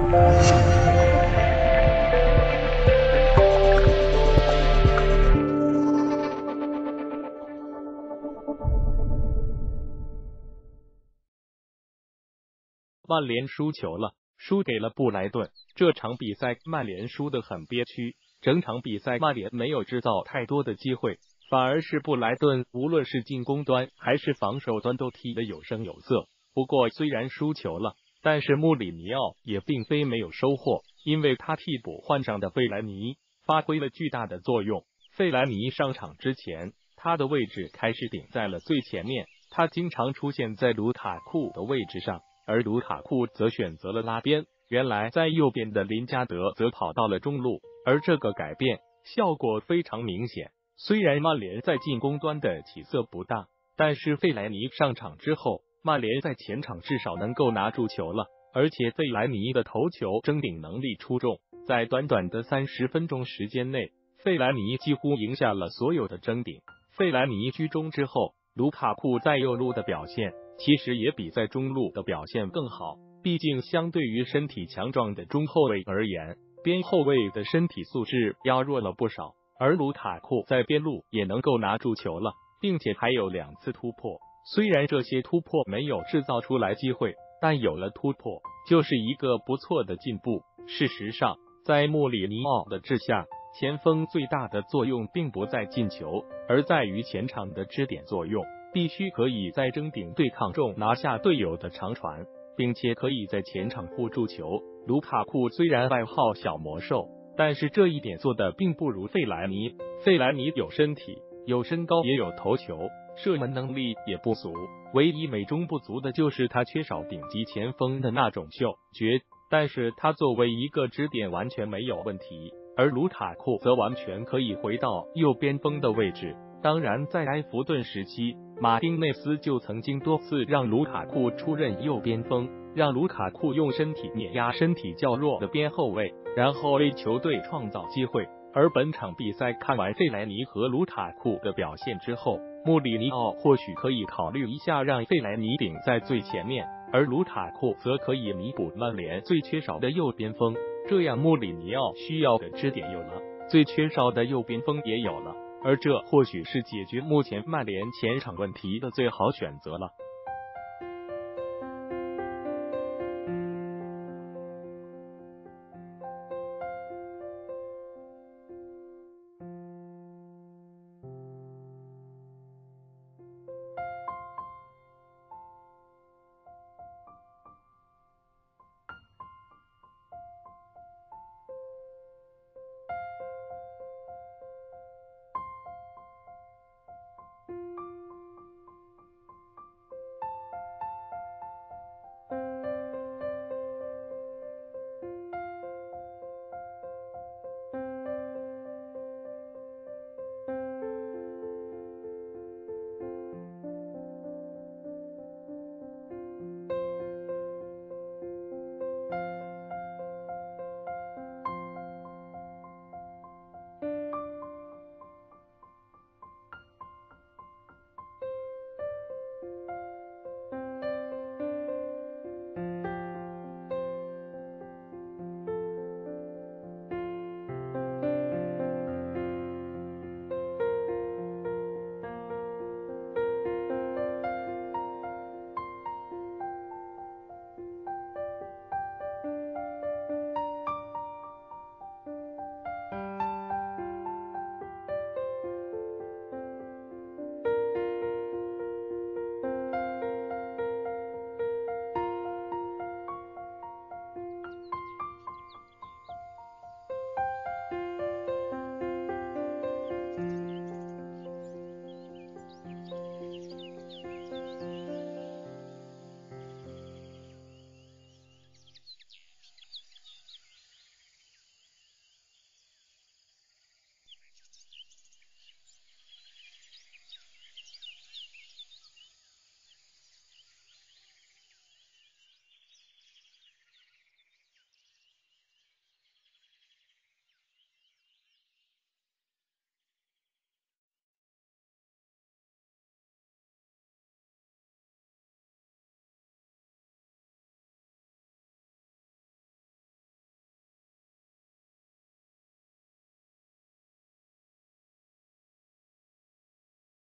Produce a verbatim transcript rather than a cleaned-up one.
曼联输球了，输给了布莱顿。这场比赛曼联输得很憋屈，整场比赛曼联没有制造太多的机会，反而是布莱顿无论是进攻端还是防守端都踢得有声有色。不过虽然输球了，但是穆里尼奥也并非没有收获，因为他替补换上的费莱尼发挥了巨大的作用。费莱尼上场之前，他的位置开始顶在了最前面，他经常出现在卢卡库的位置上，而卢卡库则选择了拉边。原来在右边的林加德则跑到了中路，而这个改变效果非常明显。虽然曼联在进攻端的起色不大，但是费莱尼上场之后，曼联在前场至少能够拿住球了，而且费莱尼的头球争顶能力出众，在短短的三十分钟时间内，费莱尼几乎赢下了所有的争顶。费莱尼居中之后，卢卡库在右路的表现其实也比在中路的表现更好，毕竟相对于身体强壮的中后卫而言，边后卫的身体素质要弱了不少，而卢卡库在边路也能够拿住球了，并且还有两次突破。虽然这些突破没有制造出来机会，但有了突破就是一个不错的进步。事实上，在穆里尼奥的治下，前锋最大的作用并不在进球，而在于前场的支点作用，必须可以在争顶对抗中拿下队友的长传，并且可以在前场护住球。卢卡库虽然外号小魔兽，但是这一点做的并不如费莱尼。费莱尼有身体，有身高，也有头球，射门能力也不俗，唯一美中不足的就是他缺少顶级前锋的那种嗅觉，但是他作为一个支点完全没有问题。而卢卡库则完全可以回到右边锋的位置。当然在埃弗顿时期，马丁内斯就曾经多次让卢卡库出任右边锋，让卢卡库用身体碾压身体较弱的边后卫，然后为球队创造机会。而本场比赛看完费莱尼和卢卡库的表现之后，穆里尼奥或许可以考虑一下让费莱尼顶在最前面，而卢卡库则可以弥补曼联最缺少的右边锋，这样穆里尼奥需要的支点有了，最缺少的右边锋也有了，而这或许是解决目前曼联前场问题的最好选择了。